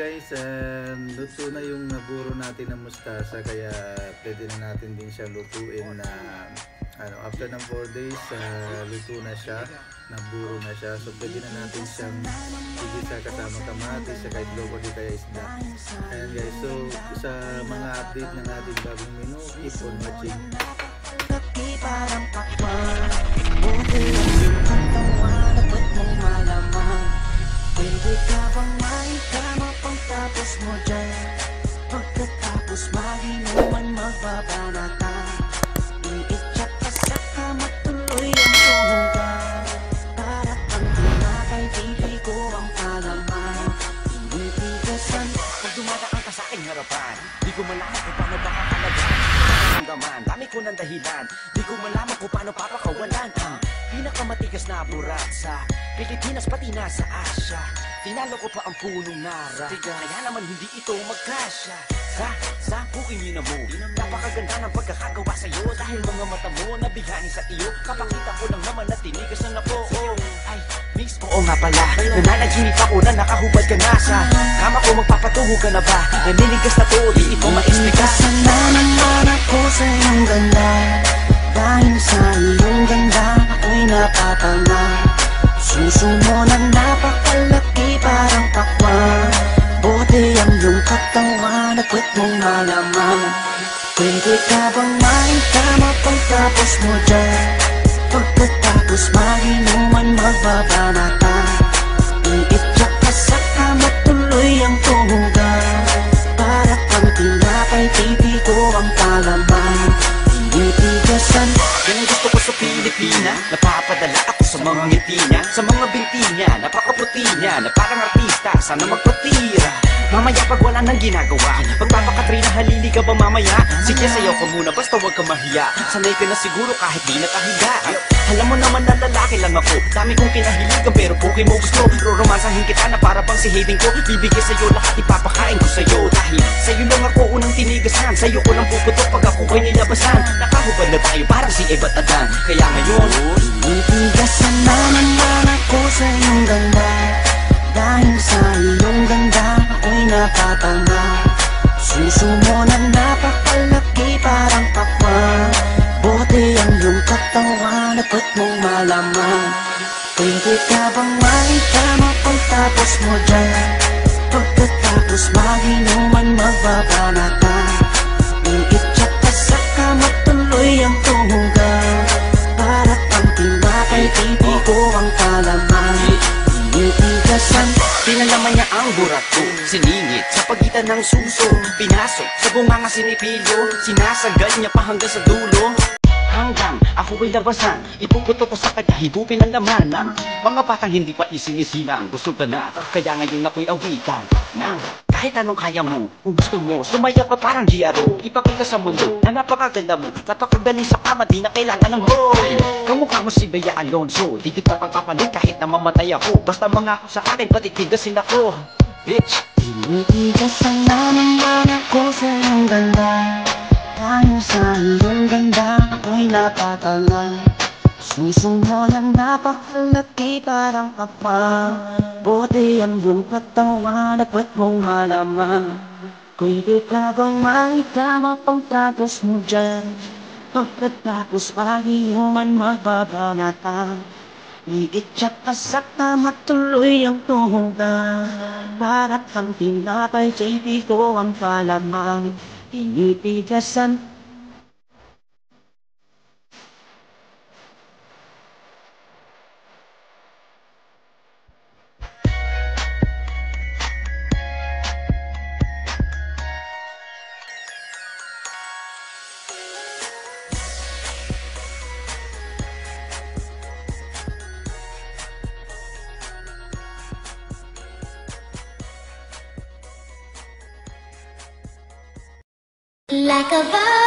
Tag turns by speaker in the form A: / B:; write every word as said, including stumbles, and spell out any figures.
A: guys, and luto na yung naburo natin ng mustasa, kaya pwede na natin din siya lutuin na ano, after ng four days, uh, luto na siya, naburo na siya. So pwede na natin siyang igisa kasama kamatis sa kahit logo di kaya isda. And guys, so sa mga update ng ating bagong menu, keep on watching.
B: Parang pakwan, buti yung katawan, dapat mong malaman. Pwede ka bang maikama pagtapos mo dyan? Pagkatapos maginuman magbabanatan, iitsak ka sa kama, tuloy ang tumugan. Para kang tinapay, pipi ko ang palaman. Tinitigasan, pag dumadaan ka sa aking harapan, di ko malaman kung paano baka kalagaan. Dami ko ng dahilan, di ko malaman kung paano papakawalan ang pinakamatigas na burat sa Pilipinas pati na sa Asya. Tinalo ko pa ang punong nara, kaya naman hindi ito magkasya. Sa, sa bukingin mo, napakaganda ng pagkakagawa sa'yo. Dahil mga mata mo nabihani sa iyo, kapakita ko lang naman na tinigas na po. Oh, ay, miss, oo nga pala, nananaginip ako na nakahubad ka na sa kama ko. Magpapatungo ka na ba? Naninigas na to, di ito ma-explica. Sana naman ako sa iyong ganda, dahil sa iyong ganda ako'y napatanga. Suso mo na napakalaki parang pakwan, buti ang iyong katawan, dapat mong malaman. Pwede ka bang maikama pagtapos mo dyan? Pagkatapos maginuman magbabanatan, iitsak ka sa kama, tuloy ang tumugan. Para kang tinapay, pipi ko ang palaman. Tinitigasan, yan ang gusto ko sa Pilipina. Napapadala ako sa mga ngiti niya, sa mga binti niya, napakaputi niya, na parang artista, sana magpatira. Mamaya pag wala nang ginagawa, magpapakatrina, halili ka ba mamaya? Sige, sayaw ka muna, basta huwag ka mahiya. Sanay ka na siguro kahit di nakahiga. Alam mo naman na lalaki lang ako, dami kong kinahiligan pero puki mo gusto. Roromansahin kita na para bang si Hayden ko, bibigay sa'yo lahat, ipapakain ko sa'yo. Dahil sa'yo lang ako unang tinigasan, sa'yo ko lang puputok pag ako ko'y nilabasan. Nakahubad na tayo parang si Eva at Adan, kaya ngayon tinitigasan na naman ako sa iyong ganda. Dahil sa iyong ganda ako'y napatanga. Suso mo na napakalaki parang pakwan, buti ang iyong katawan, dapat mong malaman. Pwede ka bang maikama pagtapos mo dyan? Pagkatapos maginuman magbabanatan, iitsak ka sa kama, tuloy ang tumugan. Para kang tinapay, pipi ko ang palaman. Tinitigasan, pinalaman niya ang burat ko, siningit sa pagitan ng suso, pinasok sa bunganga sinipilyo, sinasagad niya pa hanggang sa dulo. Hanggang ako ay labasan, ipuputo ko sa kanya, higupin ang laman ng mga batang hindi pa isinisilang, gusto ka na, kaya ngayon ako'y awitan ng kahit anong kaya mo, kung gusto mo, sumaya ka parang G R O, ipakita sa mundo na napakaganda mo, napakagaling sa kama, di na kailangan ng hoy. Kamukha mo si Bea Alonso, di kita pagpapalit kahit na mamatay ako, basta mga ako sa akin, patitigasin ako, bitch. Tinitigasan na naman ako sa iyong ganda, dahil sa iyong ganda ako'y napatanga. Suso mo lang napakalaki parang kapal, buti ang iyong katawan, dapat mong malaman. Pwede ka bang maikama pagtapos mo dyan? Pagkatapos maginuman magbabanatan, iitsak ka sa kama, tuloy ang tumugan. Para kang tinapay, baby ko ang palaman. Tinitigasan.
C: Like a bird